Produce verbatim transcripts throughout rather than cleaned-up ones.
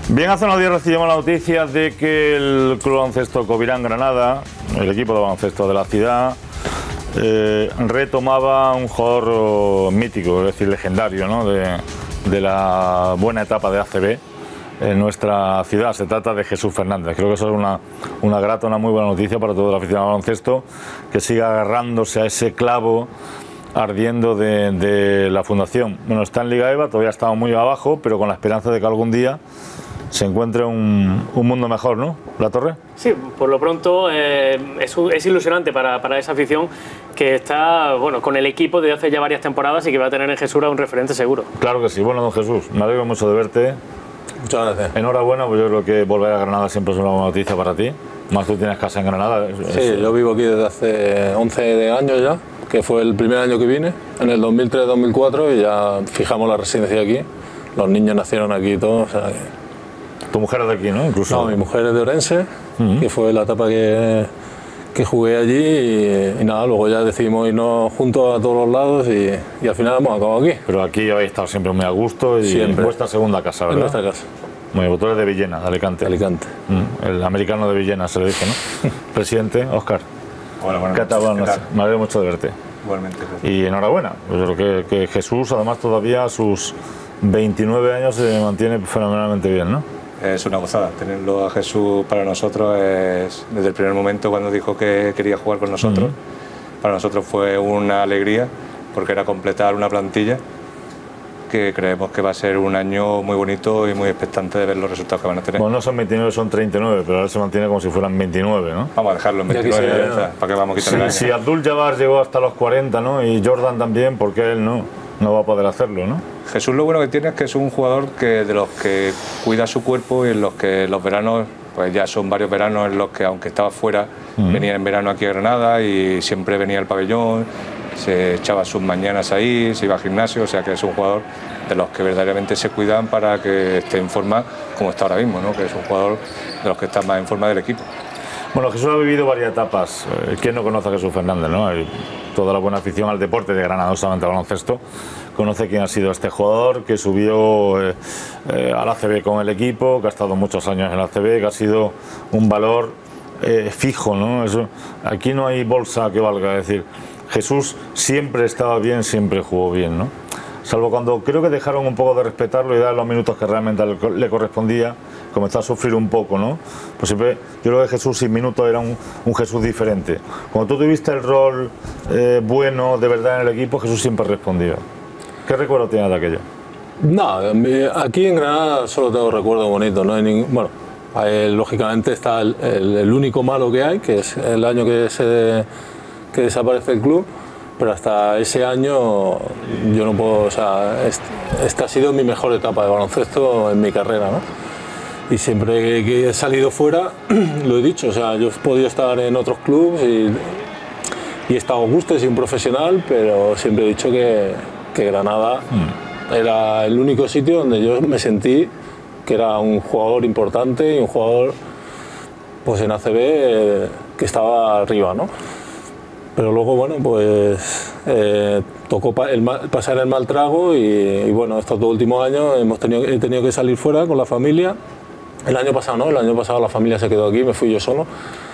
Bien, hace unos días recibimos la noticia de que el Club Baloncesto Covirán Granada, el equipo de baloncesto de la ciudad, eh, retomaba un jugador mítico, es decir, legendario, ¿no? de, de la buena etapa de A C B en nuestra ciudad. Se trata de Jesús Fernández. Creo que eso es una, una grata, una muy buena noticia para toda la afición al baloncesto, que siga agarrándose a ese clavo ardiendo de, de la fundación. Bueno, está en Liga E V A, todavía estamos muy abajo, pero con la esperanza de que algún día se encuentre un, un mundo mejor, ¿no? ¿La Torre? Sí, por lo pronto eh, es, es ilusionante para, para esa afición que está, bueno, con el equipo desde hace ya varias temporadas y que va a tener en Jesús un referente seguro. Claro que sí. Bueno, don Jesús, me alegro mucho de verte. Muchas gracias. Enhorabuena, pues yo creo que volver a Granada siempre es una buena noticia para ti. Más tú tienes casa en Granada. Sí, es... yo vivo aquí desde hace once años ya, que fue el primer año que vine, en el dos mil tres dos mil cuatro, y ya fijamos la residencia aquí. Los niños nacieron aquí y todo. O sea, que... ¿Tu mujer es de aquí, no? Incluso... No, mi mujer es de Orense, uh-huh. que fue la etapa que, que jugué allí, y, y nada, luego ya decidimos irnos juntos a todos los lados y, y al final hemos acabado aquí. Pero aquí habéis estado siempre muy a gusto y siempre. En vuestra segunda casa, ¿verdad? En nuestra casa. Muy bien, tú eres de Villena, de Alicante. Alicante. Mm, el americano de Villena, se le dice, ¿no? Presidente, Óscar. Hola, buenas ¿Qué tal? noches. Me alegro mucho de verte. Igualmente. Y enhorabuena. Yo creo que, que Jesús, además, todavía a sus veintinueve años se mantiene fenomenalmente bien, ¿no? Es una gozada. Tenerlo a Jesús para nosotros es, desde el primer momento cuando dijo que quería jugar con nosotros, uh-huh. para nosotros fue una alegría, porque era completar una plantilla que creemos que va a ser un año muy bonito y muy expectante de ver los resultados que van a tener. Bueno, no son veintinueve, son treinta y nueve, pero ahora se mantiene como si fueran veintinueve, ¿no? Vamos a dejarlo en veintinueve, ya quisiera, ya, ¿para qué vamos a quitar el año? Si Abdul Jabbar llegó hasta los cuarenta, ¿no? Y Jordan también, ¿por qué él no? No va a poder hacerlo, ¿no? Jesús lo bueno que tiene es que es un jugador que de los que cuida su cuerpo y en los que los veranos, pues ya son varios veranos en los que, aunque estaba fuera, uh-huh. venía en verano aquí a Granada y siempre venía al pabellón, se echaba sus mañanas ahí, se iba al gimnasio, o sea que es un jugador de los que verdaderamente se cuidan para que esté en forma como está ahora mismo, ¿no? Que es un jugador de los que está más en forma del equipo. Bueno, Jesús ha vivido varias etapas. ¿Quién no conoce a Jesús Fernández, no? Toda la buena afición al deporte de Granada, no solamente al baloncesto, conoce quién ha sido este jugador que subió eh, eh, al A C B con el equipo, que ha estado muchos años en el A C B, que ha sido un valor eh, fijo, ¿no? Eso, aquí no hay bolsa que valga, es decir, Jesús siempre estaba bien, siempre jugó bien, ¿no? Salvo cuando creo que dejaron un poco de respetarlo y dar los minutos que realmente le correspondía, comenzó a sufrir un poco, ¿no? Pues siempre, yo creo que Jesús sin minutos era un, un Jesús diferente. Cuando tú tuviste el rol eh, bueno de verdad en el equipo, Jesús siempre respondía. ¿Qué recuerdo tienes de aquello? No, aquí en Granada solo tengo recuerdos bonitos, no hay ningún... Bueno, hay, lógicamente está el, el, el único malo que hay, que es el año que, se, que desaparece el club, pero hasta ese año yo no puedo, o sea, este, esta ha sido mi mejor etapa de baloncesto en mi carrera, ¿no? Y siempre que he salido fuera, lo he dicho, o sea, yo he podido estar en otros clubes y, y he estado a gusto, he sido un profesional, pero siempre he dicho que, que Granada mm. era el único sitio donde yo me sentí que era un jugador importante y un jugador, pues en A C B, eh, que estaba arriba, ¿no? Pero luego, bueno, pues eh, tocó pa el mal, pasar el mal trago y, y bueno, estos dos últimos años hemos tenido, he tenido que salir fuera con la familia. El año pasado no, el año pasado la familia se quedó aquí, me fui yo solo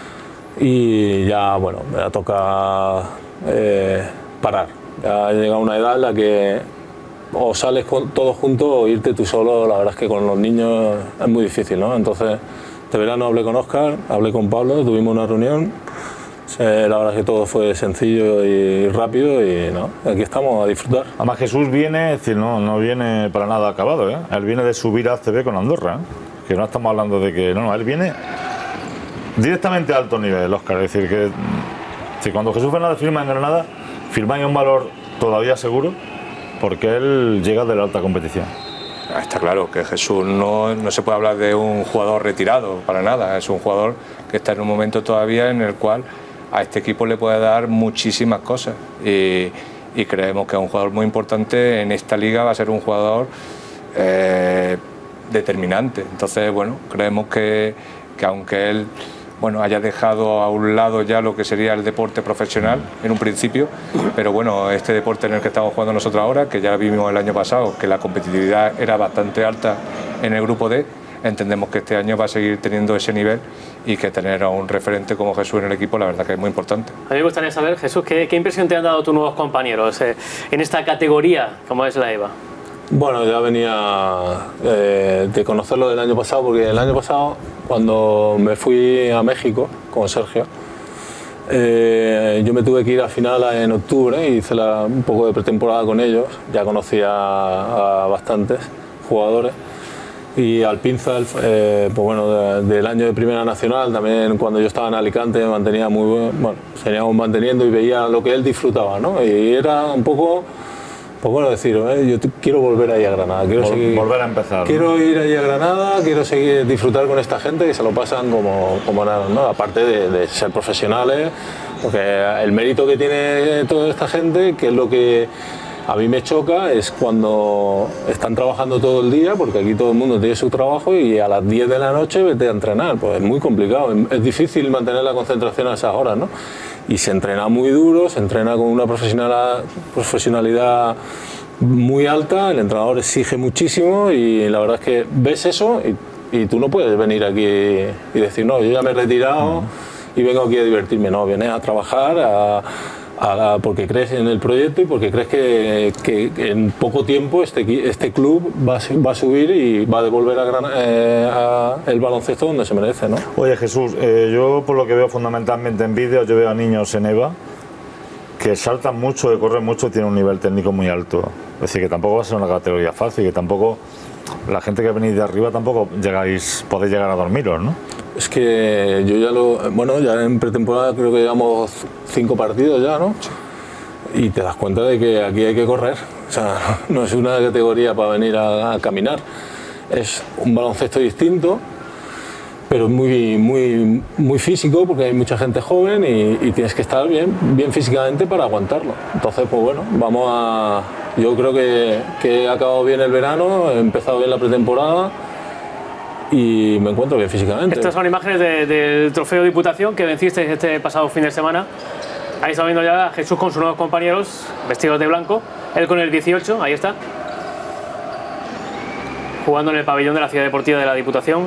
y ya, bueno, me toca eh, parar. Ya he llegado a una edad en la que o sales con, todos juntos o irte tú solo, la verdad es que con los niños es muy difícil, ¿no? Entonces, este verano hablé con Óscar, hablé con Pablo, tuvimos una reunión. Eh, la verdad es que todo fue sencillo y rápido y no, aquí estamos a disfrutar. Además Jesús viene, es decir, no, no viene para nada acabado, ¿eh? Él viene de subir a A C B con Andorra, ¿eh? Que no estamos hablando de que, no, no, él viene directamente a alto nivel, Óscar, es decir, que si cuando Jesús Fernández firma en Granada, firma en un valor todavía seguro, porque él llega de la alta competición. Está claro que Jesús no, no se puede hablar de un jugador retirado, para nada, es un jugador que está en un momento todavía en el cual a este equipo le puede dar muchísimas cosas y, y creemos que es un jugador muy importante en esta liga, va a ser un jugador eh, determinante. Entonces, bueno, creemos que, que aunque él bueno, haya dejado a un lado ya lo que sería el deporte profesional en un principio, pero bueno, este deporte en el que estamos jugando nosotros ahora, que ya vimos el año pasado, que la competitividad era bastante alta en el grupo D, entendemos que este año va a seguir teniendo ese nivel y que tener a un referente como Jesús en el equipo, la verdad que es muy importante. A mí me gustaría saber, Jesús, ¿qué, qué impresión te han dado tus nuevos compañeros eh, en esta categoría como es la EVA? Bueno, ya venía eh, de conocerlo del año pasado, porque el año pasado, cuando me fui a México con Sergio, eh, yo me tuve que ir a final en octubre y hice la, un poco de pretemporada con ellos. Ya conocía a, a bastantes jugadores. Y al Pinzal, eh, pues bueno, de, del año de Primera Nacional, también cuando yo estaba en Alicante me mantenía muy bueno, seguíamos manteniendo y veía lo que él disfrutaba, ¿no? Y era un poco, pues bueno, decir, eh, yo quiero volver ahí a Granada, quiero Vol seguir, volver a empezar. Quiero ¿no? ir ahí a Granada, quiero seguir disfrutar con esta gente que se lo pasan como, como nada, ¿no? Aparte de, de ser profesionales, porque el mérito que tiene toda esta gente, que es lo que a mí me choca, es cuando están trabajando todo el día, porque aquí todo el mundo tiene su trabajo y a las diez de la noche vete a entrenar. Pues es muy complicado, es difícil mantener la concentración a esas horas, ¿no? Y se entrena muy duro, se entrena con una profesionalidad muy alta, el entrenador exige muchísimo y la verdad es que ves eso y, y tú no puedes venir aquí y decir, no, yo ya me he retirado y vengo aquí a divertirme. No, vienes a trabajar, a... A, porque crees en el proyecto y porque crees que, que, que en poco tiempo este, este club va a, va a subir y va a devolver a, Gran, eh, a el baloncesto donde se merece, ¿no? Oye, Jesús, eh, yo por lo que veo fundamentalmente en vídeos, yo veo a niños en EVA que saltan mucho, que corren mucho y tienen un nivel técnico muy alto. Es decir, que tampoco va a ser una categoría fácil, que tampoco la gente que venís de arriba tampoco llegáis, podéis llegar a dormiros, ¿no? Es que yo ya lo... Bueno, ya en pretemporada creo que llevamos cinco partidos ya, ¿no? Y te das cuenta de que aquí hay que correr. O sea, no es una categoría para venir a, a caminar. Es un baloncesto distinto, pero muy, muy, muy físico, porque hay mucha gente joven y, y tienes que estar bien, bien físicamente para aguantarlo. Entonces, pues bueno, vamos a... Yo creo que, que he acabado bien el verano, he empezado bien la pretemporada y me encuentro bien físicamente. Estas son imágenes de, del trofeo Diputación que vencisteis este pasado fin de semana. Ahí está viendo ya a Jesús con sus nuevos compañeros vestidos de blanco, él con el dieciocho, ahí está, jugando en el pabellón de la Ciudad Deportiva de la Diputación.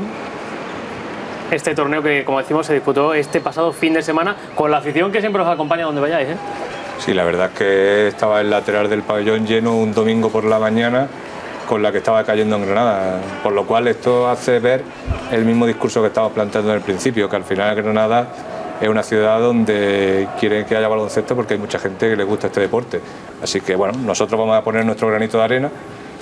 Este torneo que, como decimos, se disputó este pasado fin de semana con la afición que siempre os acompaña donde vayáis, ¿eh? Sí, la verdad es que estaba el lateral del pabellón lleno un domingo por la mañana con la que estaba cayendo en Granada, por lo cual esto hace ver el mismo discurso que estábamos planteando en el principio, que al final Granada es una ciudad donde quieren que haya baloncesto porque hay mucha gente que le gusta este deporte. Así que bueno, nosotros vamos a poner nuestro granito de arena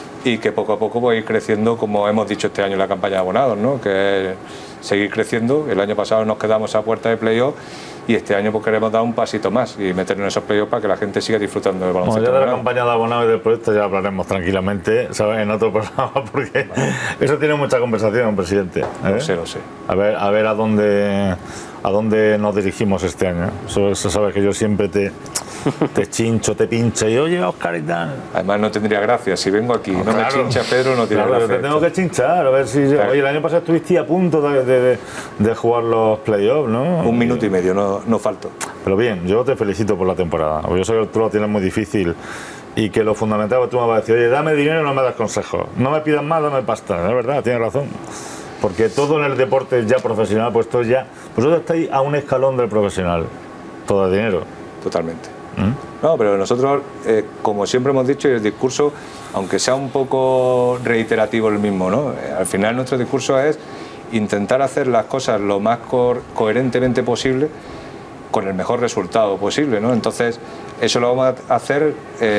y que poco a poco va a ir creciendo, como hemos dicho este año en la campaña de abonados, ¿no? Que es seguir creciendo. El año pasado nos quedamos a puerta de playoff y este año pues queremos dar un pasito más y meternos en esos playoffs para que la gente siga disfrutando del baloncesto. Bueno, ya de la campaña de abonados y del proyecto ya hablaremos tranquilamente, ¿sabes? En otro programa, porque eso tiene mucha conversación, presidente. ¿eh? Lo sé, lo sé. A ver, a ver a dónde a dónde nos dirigimos este año. Eso, eso sabes que yo siempre te, te chincho, te pincho y oye, Óscar y tal. Además no tendría gracia, si vengo aquí no, no claro, me chincha Pedro, no tiene claro, gracia. Te tengo que chinchar, a ver si... Claro. Oye, el año pasado estuviste a punto de, de, de jugar los playoffs, ¿no? Un minuto y medio, no, no faltó. Pero bien, yo te felicito por la temporada. Yo sé que tú lo tienes muy difícil y que lo fundamental es que tú me vas a decir, oye, dame dinero y no me das consejos. No me pidas más, dame pasta. Es verdad, tienes razón. Porque todo en el deporte ya profesional, pues todo ya... Vosotros estáis a un escalón del profesional. Todo el dinero. Totalmente. ¿Mm? No, pero nosotros, eh, como siempre hemos dicho, y el discurso, aunque sea un poco reiterativo el mismo, ¿no? Eh, al final nuestro discurso es intentar hacer las cosas lo más co coherentemente posible con el mejor resultado posible, ¿no? Entonces, eso lo vamos a hacer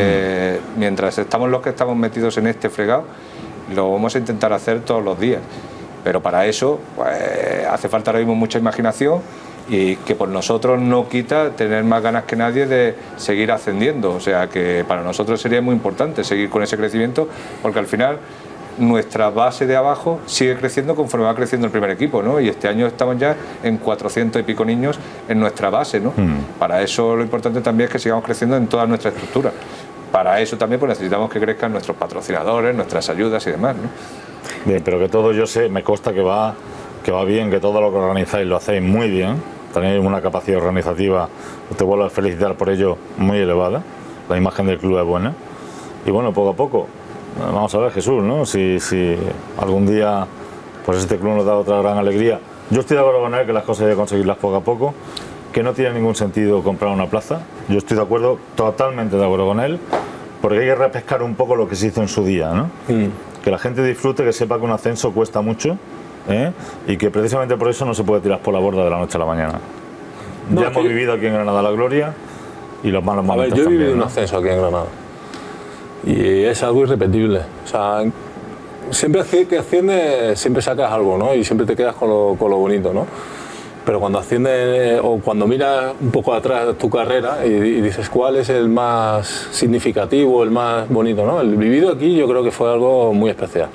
eh, mm. mientras estamos los que estamos metidos en este fregado, lo vamos a intentar hacer todos los días. Pero para eso pues, hace falta ahora mismo mucha imaginación y que por nosotros no quita tener más ganas que nadie de seguir ascendiendo. O sea que para nosotros sería muy importante seguir con ese crecimiento porque al final nuestra base de abajo sigue creciendo conforme va creciendo el primer equipo, ¿no? Y este año estamos ya en cuatrocientos y pico niños en nuestra base, ¿no? Mm. Para eso lo importante también es que sigamos creciendo en toda nuestra estructura. Para eso también pues, necesitamos que crezcan nuestros patrocinadores, nuestras ayudas y demás, ¿no? Bien, pero que todo yo sé, me consta que va, que va bien, que todo lo que organizáis lo hacéis muy bien, tenéis una capacidad organizativa, te vuelvo a felicitar por ello, muy elevada, la imagen del club es buena, y bueno, poco a poco, vamos a ver Jesús, ¿no? Si, si algún día pues este club nos da otra gran alegría. Yo estoy de acuerdo con él que las cosas hay que conseguirlas poco a poco, que no tiene ningún sentido comprar una plaza. Yo estoy de acuerdo, totalmente de acuerdo con él, porque hay que repescar un poco lo que se hizo en su día, ¿no? Mm. Que la gente disfrute, que sepa que un ascenso cuesta mucho, ¿eh? Y que precisamente por eso no se puede tirar por la borda de la noche a la mañana. No, ya hemos yo... vivido aquí en Granada la gloria y los malos momentos. A ver, yo he también, vivido ¿no? un ascenso aquí en Granada y es algo irrepetible. O sea, siempre que asciendes, siempre sacas algo, ¿no? Y siempre te quedas con lo, con lo bonito, ¿no? Pero cuando asciendes o cuando miras un poco atrás tu carrera y, y dices cuál es el más significativo, el más bonito, ¿no? El vivido aquí yo creo que fue algo muy especial.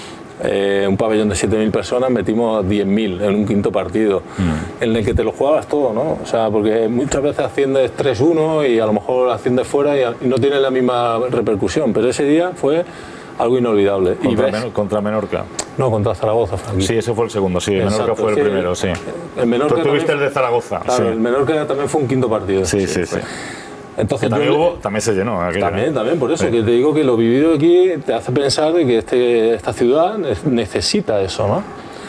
Eh, un pabellón de siete mil personas, metimos diez mil en un quinto partido, mm. en el que te lo jugabas todo, ¿no? O sea, porque muchas veces asciendes tres uno y a lo mejor asciendes fuera y, y no tiene la misma repercusión, pero ese día fue algo inolvidable. Contra, y ves, Menor, contra Menorca. No, contra Zaragoza. Frankie. Sí, ese fue el segundo, sí, Exacto, Menorca fue el sí, primero, sí. El Menorca Tú tuviste también, el de Zaragoza. Claro, sí. el Menorca también fue un quinto partido. Sí, sí, sí. sí. Entonces, también, hubo, también se llenó. También, también, por eso, sí. que te digo que lo vivido aquí te hace pensar de que este, esta ciudad necesita eso, ¿no?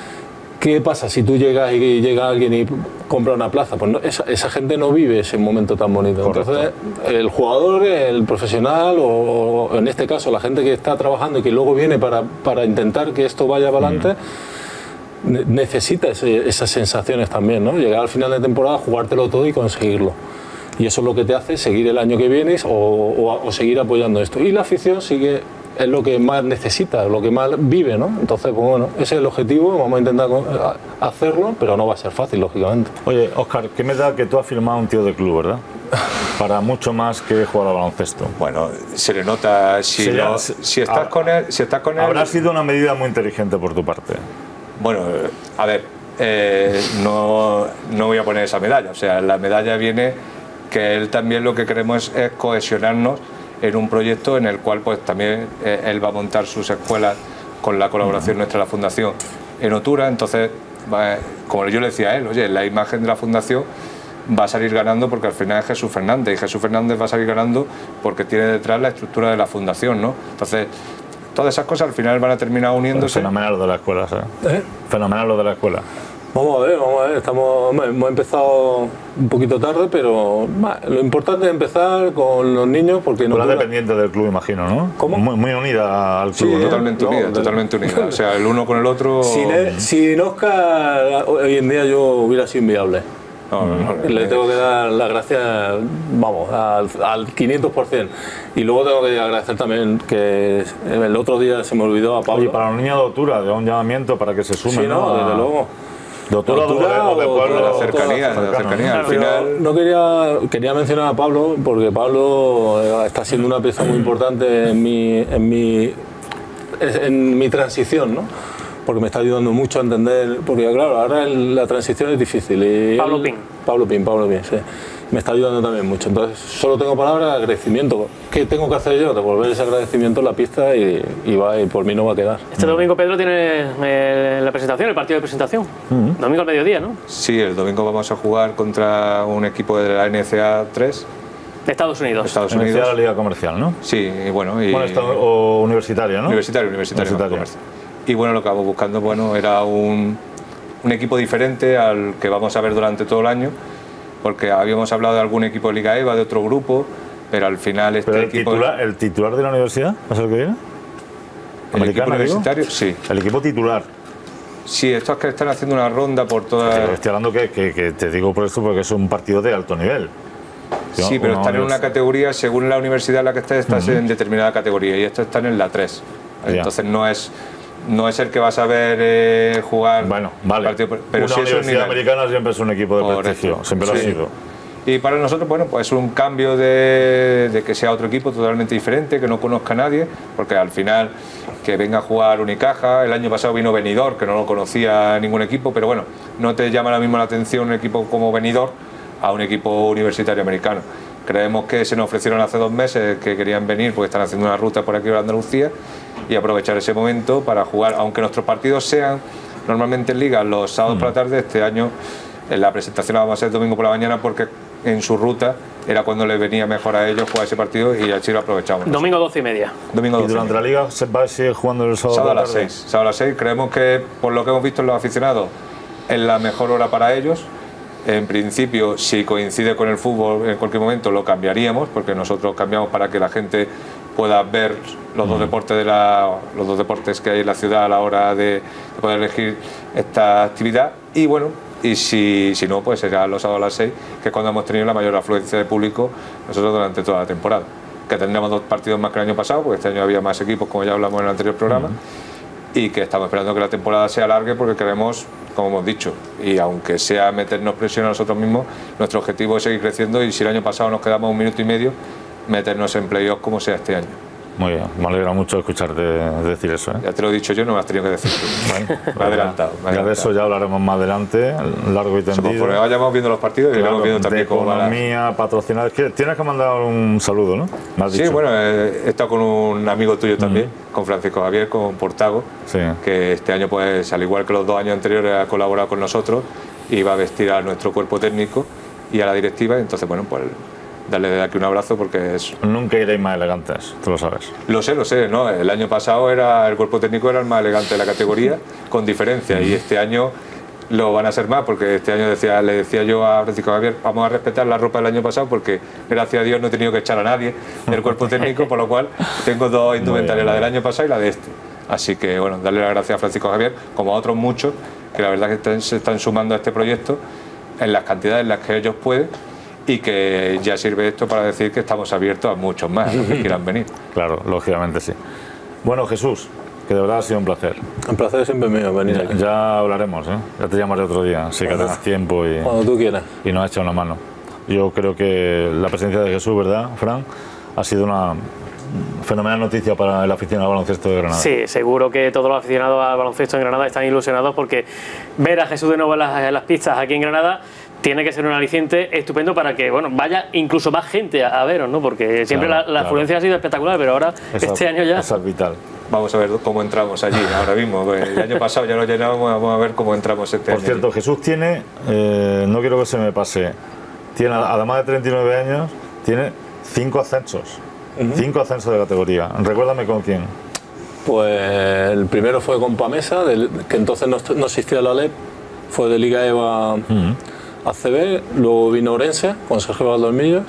¿Qué pasa si tú llegas y llega alguien y compra una plaza? Pues no, esa, esa gente no vive ese momento tan bonito. Correcto. Entonces, el jugador, el profesional, o, o en este caso la gente que está trabajando y que luego viene para, para intentar que esto vaya para adelante, mm. ne necesita ese, esas sensaciones también, ¿no? Llegar al final de temporada, jugártelo todo y conseguirlo. Y eso es lo que te hace seguir el año que vienes o, o, o seguir apoyando esto. Y la afición sigue, es lo que más necesita, lo que más vive, ¿no? Entonces, pues bueno, ese es el objetivo, vamos a intentar hacerlo, pero no va a ser fácil, lógicamente. Oye, Óscar, ¿qué me da que tú has firmado un tío de club, verdad? Para mucho más que jugar al baloncesto. Bueno, se le nota, si, sí, no, si, estás, con él, si estás con él... Habrá sido una medida muy inteligente por tu parte. Bueno, a ver, eh, no, no voy a poner esa medalla, o sea, la medalla viene... que él también lo que queremos es, es cohesionarnos en un proyecto en el cual pues también eh, él va a montar sus escuelas con la colaboración nuestra de la Fundación en Otura. Entonces, va, como yo le decía a él, oye, la imagen de la Fundación va a salir ganando porque al final es Jesús Fernández, y Jesús Fernández va a salir ganando porque tiene detrás la estructura de la Fundación, ¿no? Entonces, todas esas cosas al final van a terminar uniéndose. Fenomenal lo de la escuela, ¿sabes? ¿Eh? Fenomenal lo de la escuela. Vamos a ver, vamos a ver, estamos, hemos empezado un poquito tarde, pero lo importante es empezar con los niños porque no... Tú eres dependiente del club, imagino, ¿no? ¿Cómo? Muy, muy unida al club, sí, ¿no? Totalmente unida, no, totalmente unida, o sea, el uno con el otro... Sin, el, sin Óscar, hoy en día yo hubiera sido inviable. No, no, no, le tengo que dar las gracias, vamos, al, al quinientos por cien. Y luego tengo que agradecer también que el otro día se me olvidó a Pablo. Oye, para los niños de Otura, de un llamamiento para que se sumen, sí, no, ¿no? desde luego. Doctora, doctora o de pueblo, de la cercanía, de la cercanía. Al final... No quería, quería mencionar a Pablo porque Pablo está siendo una pieza muy importante en mi, en mi, en mi transición, ¿no? Porque me está ayudando mucho a entender, porque claro, ahora el, la transición es difícil. Y Pablo él, Pin. Pablo Pin, Pablo Pin, sí. Me está ayudando también mucho. Entonces, solo tengo palabras de agradecimiento. ¿Qué tengo que hacer yo? Devolver ese agradecimiento en la pista y, y, va, y por mí no va a quedar. Este domingo, Pedro, tiene eh, la presentación, el partido de presentación. Uh-huh. Domingo al mediodía, ¿no? Sí, el domingo vamos a jugar contra un equipo de la N C A tres. De Estados Unidos. Estados Unidos. Unidos. La Liga Comercial, ¿no? Sí, y bueno... Y... bueno está, o universitario, ¿no? Universitario, universitario. universitario. Y bueno, lo que vamos buscando, bueno, era un, un equipo diferente al que vamos a ver durante todo el año, porque habíamos hablado de algún equipo de Liga E V A, de otro grupo, pero al final este ¿Pero el equipo... Titular, ¿El titular de la universidad? ¿Es el que viene? ¿El equipo universitario? Digo? Sí. El equipo titular. Sí, estos que están haciendo una ronda por toda... Estoy, estoy hablando que, que, que te digo por esto porque es un partido de alto nivel. ¿No? Sí, pero están en una categoría, según la universidad en la que estés, estás uh-huh. en determinada categoría, y estos están en la tres. Entonces no es... No es el que vas a ver eh, jugar. Bueno, vale. Partido, pero una sí universidad americana siempre es un equipo de Correcto. prestigio, siempre sí. lo ha sido. Y para nosotros, bueno, pues es un cambio de, de que sea otro equipo totalmente diferente, que no conozca a nadie, porque al final que venga a jugar Unicaja, el año pasado vino Benidorm, que no lo conocía ningún equipo, pero bueno, no te llama la misma la atención un equipo como Benidorm a un equipo universitario americano. Creemos que se nos ofrecieron hace dos meses que querían venir porque están haciendo una ruta por aquí por Andalucía y aprovechar ese momento para jugar, aunque nuestros partidos sean normalmente en liga los sábados mm. por la tarde, este año en la presentación la vamos a hacer domingo por la mañana porque en su ruta, era cuando les venía mejor a ellos jugar ese partido y así lo aprovechamos. Domingo doce y media. Domingo ¿Y doce durante la liga se va a seguir jugando el sábado? Sábado a las seis. Sábado a las seis. Creemos que, por lo que hemos visto en los aficionados, es la mejor hora para ellos. En principio, si coincide con el fútbol en cualquier momento, lo cambiaríamos, porque nosotros cambiamos para que la gente pueda ver los dos deportes de la, los dos deportes que hay en la ciudad a la hora de, de poder elegir esta actividad. Y bueno, y si, si no, pues será los sábados a las seis, que es cuando hemos tenido la mayor afluencia de público nosotros durante toda la temporada. Que tendremos dos partidos más que el año pasado, porque este año había más equipos, como ya hablamos en el anterior programa, uh-huh. y que estamos esperando que la temporada sea larga porque queremos, como hemos dicho, y aunque sea meternos presión a nosotros mismos, nuestro objetivo es seguir creciendo, y si el año pasado nos quedamos un minuto y medio, meternos en playoff como sea este año. Muy bien, me alegra mucho escucharte decir eso, ¿eh? Ya te lo he dicho yo, no me has tenido que decir tú. Bueno, me he adelantado. Me he ya de eso ya hablaremos más adelante, largo y tendido. Porque vayamos viendo los partidos, claro, y vamos viendo también cómo va la economía, patrocinadores. Tienes que mandar un saludo, ¿no? ¿Me has sí, dicho? Bueno, he estado con un amigo tuyo también, mm. con Francisco Javier, con Portago, sí. que este año, pues al igual que los dos años anteriores, ha colaborado con nosotros y va a vestir a nuestro cuerpo técnico y a la directiva. Entonces, bueno, pues darle de aquí un abrazo porque es... Nunca iréis más elegantes, tú lo sabes. Lo sé, lo sé, ¿no? El año pasado era el cuerpo técnico era el más elegante de la categoría, con diferencia, mm. y este año lo van a ser más, porque este año decía, le decía yo a Francisco Javier, vamos a respetar la ropa del año pasado porque gracias a Dios no he tenido que echar a nadie del cuerpo técnico, por lo cual tengo dos indumentarias, la del año pasado y la de este. Así que bueno, darle las gracias a Francisco Javier, como a otros muchos, que la verdad que están, se están sumando a este proyecto en las cantidades en las que ellos pueden, y que ya sirve esto para decir que estamos abiertos a muchos más, a los que quieran venir. Claro, lógicamente sí. Bueno, Jesús, que de verdad ha sido un placer. Un placer siempre mío venir ya, aquí. Ya hablaremos, ¿eh? Ya te llamaré otro día, si que tengas tiempo y, cuando tú quieras. Y nos echa una mano. Yo creo que la presencia de Jesús, ¿verdad, Fran? Ha sido una fenomenal noticia para el aficionado al baloncesto de Granada. Sí, seguro que todos los aficionados al baloncesto en Granada están ilusionados porque ver a Jesús de nuevo en las, en las pistas aquí en Granada tiene que ser un aliciente estupendo para que bueno vaya incluso más gente a, a veros, ¿no? Porque siempre claro, la, la claro. afluencia ha sido espectacular, pero ahora esa, este año ya... Esa es vital. Vamos a ver cómo entramos allí ahora mismo. El año pasado ya nos llenábamos, vamos a ver cómo entramos este Por año. Por cierto, Jesús tiene, eh, no quiero que se me pase, tiene además de treinta y nueve años, tiene cinco ascensos. Uh-huh. Cinco ascensos de categoría. Recuérdame con quién. Pues el primero fue con Pamesa, del, que entonces no, no existía la L E P, fue de Liga EVA uh-huh. a C B, luego vino Orense con Sergio Valdolmillos,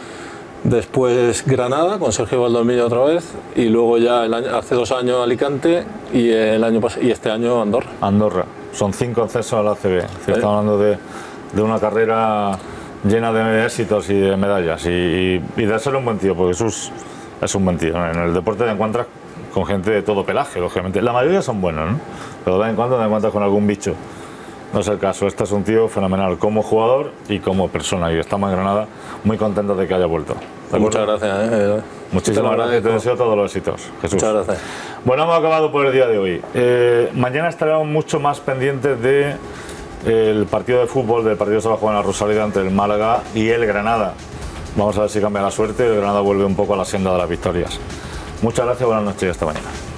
después Granada con Sergio Valdolmillos otra vez, y luego ya el año, hace dos años Alicante y, el año y este año Andorra. Andorra, son cinco ascensos a la A C B. ¿Eh? Estamos hablando de, de una carrera llena de éxitos y de medallas, y, y, y de ser un buen tío, porque Jesús es un buen tío. En el deporte te encuentras con gente de todo pelaje, lógicamente. La mayoría son buenos, ¿no? Pero de vez en cuando te encuentras con algún bicho. No es el caso. Este es un tío fenomenal como jugador y como persona, y estamos en Granada muy contentos de que haya vuelto. Muchas gracias. Eh. Muchísimas gracias y te deseo todos los éxitos, Jesús. Muchas gracias. Bueno, hemos acabado por el día de hoy. Eh, mañana estaremos mucho más pendientes de el partido de fútbol, del partido que se va a jugar en la Rosaleda entre el Málaga y el Granada. Vamos a ver si cambia la suerte y el Granada vuelve un poco a la senda de las victorias. Muchas gracias, buenas noches y hasta mañana.